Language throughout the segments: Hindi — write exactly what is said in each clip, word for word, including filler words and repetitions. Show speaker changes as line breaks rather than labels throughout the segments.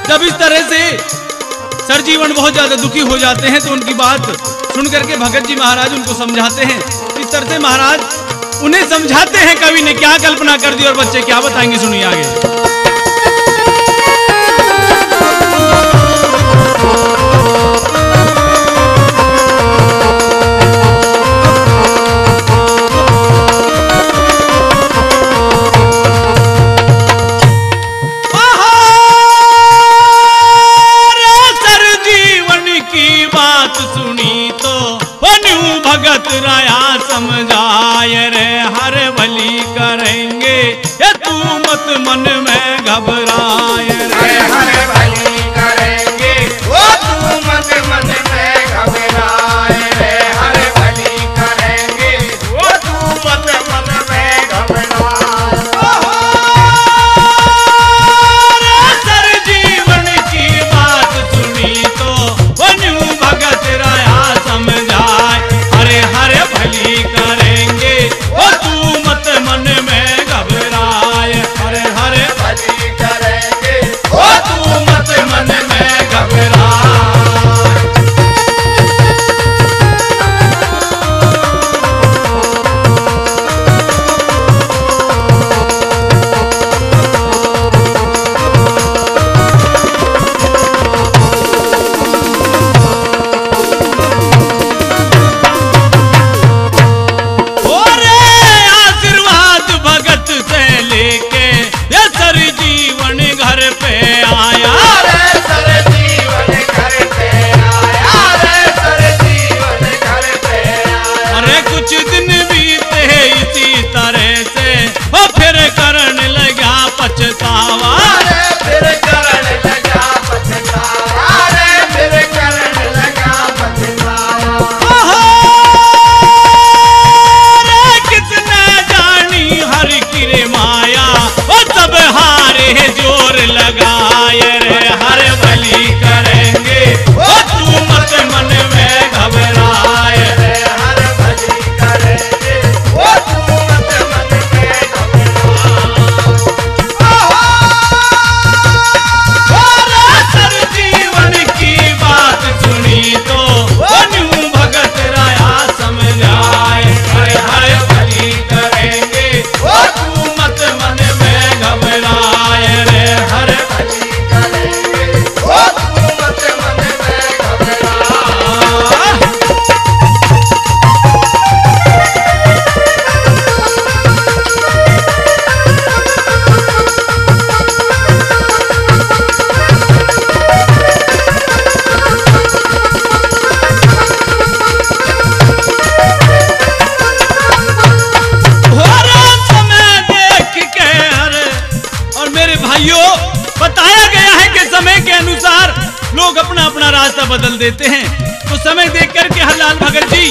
जब इस तरह से सरजीवन बहुत ज्यादा दुखी हो जाते हैं तो उनकी बात सुन करके भगत जी महाराज उनको समझाते हैं। इस तरह से महाराज उन्हें समझाते हैं, कवि ने क्या कल्पना कर दी और बच्चे क्या बताएंगे, सुनिए आगे।
राया समझाए रे हर भली करेंगे, ये तू मत मन में घबराए रे
हर भली करेंगे, वो तू मत मन में घबराए रे हर भली करेंगे, वो तू मत मन में घबराए।
सर जीवन की बात सुनी तो बन्यू भगत राया समझाए, अरे हरे भली करेंगे, वो तू मत मन में घबराए, अरे हरे
भली करेंगे, वो तू मत मन में घबराए।
लोग अपना अपना रास्ता बदल देते हैं, तो समय देख करके हरलाल भगत जी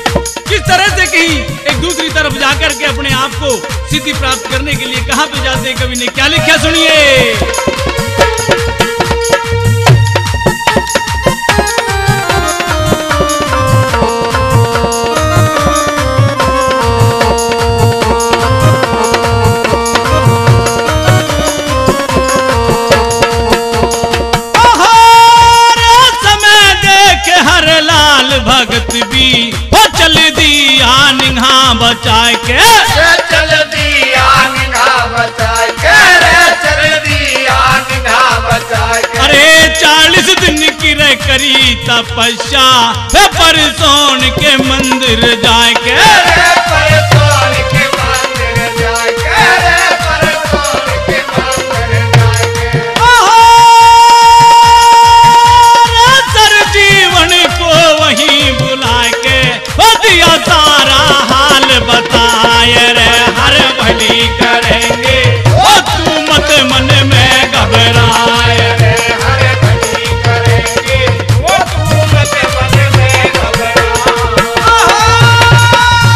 किस तरह से कहीं एक दूसरी तरफ जाकर के अपने आप को सिद्धि प्राप्त करने के लिए कहां पे जाते हैं, कवि ने क्या लिखा सुनिए।
भगत भी वो चल दिया निगाह बचा के,
चल दिया निगाह बचा के, चल दिया निगाह बचा के।
अरे चालीस दिन की रह करी तपस्या, परसोन के मंदिर जाके,
परसोन के मंदिर जाके, परसोन के मंदिर जाके।
सर जीवन को वहीं बुला के दिया सारा हाल बताए रे हर भली करेंगे, वो तू मत मन में घबराए
रे हर भली करेंगे, वो तू मत मन में घबराए।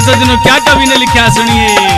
सजनों क्या कवि ने लिखा सुनिए।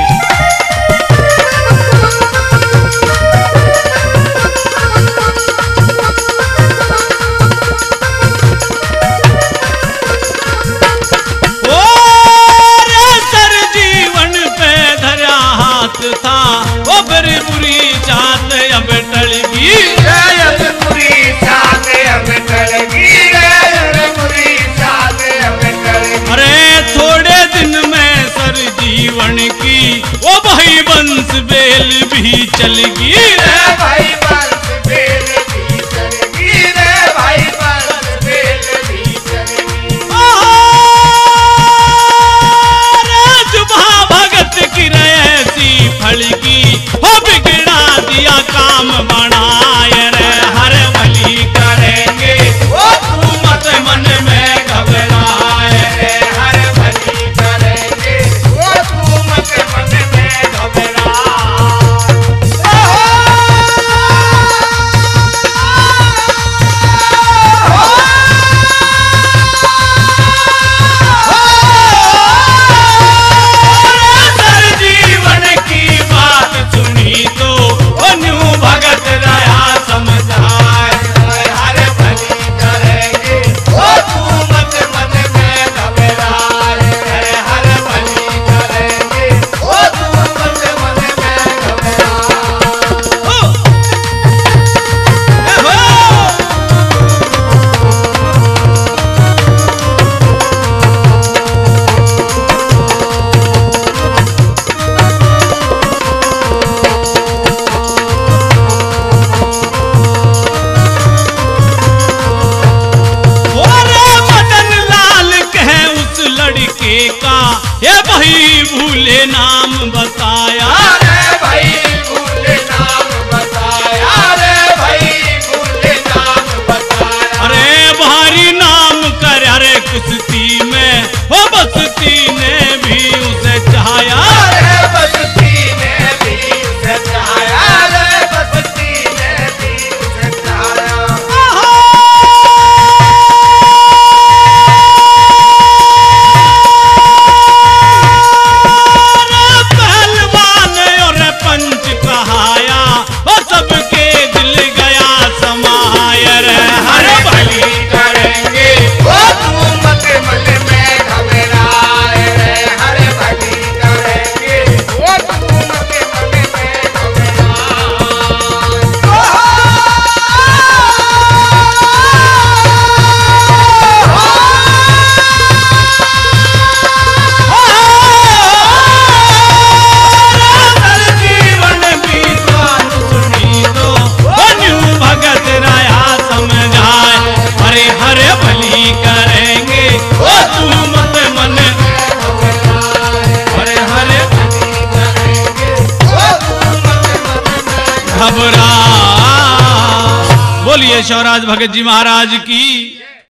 था वो बड़ी बुरी चाहत अब टल गई,
अब बुरी चाहत अब टल गई, बुरी चाहत अब टल गई।
अरे थोड़े दिन में सर जीवन की वो भाई बंस बेल भी चल गई,
रे भाई बंस बेल भी चल गई, रे भाई बंस बेल भी चल गई।
राजभा भगत की ऐसी फलगी हो बिगड़ा दिया काम बनाए रे, हर भली करेंगे
वो
तू मत मन में घबराए
रे, हर भली करेंगे वो तू मत मन में घबराए।
का ये भाई भूले नाम बताया,
अरे भाई भूले नाम बताया, अरे भाई भूले नाम बताया।
अरे भारी नाम कर अरे कुश्ती में वो बस्ती ने भी उसे चाहा,
अरे बस्ती ने भी उसे चाहा, अरे बस्ती ने भी उसे चाहा।
बोलिए शिवराज भगत जी महाराज की।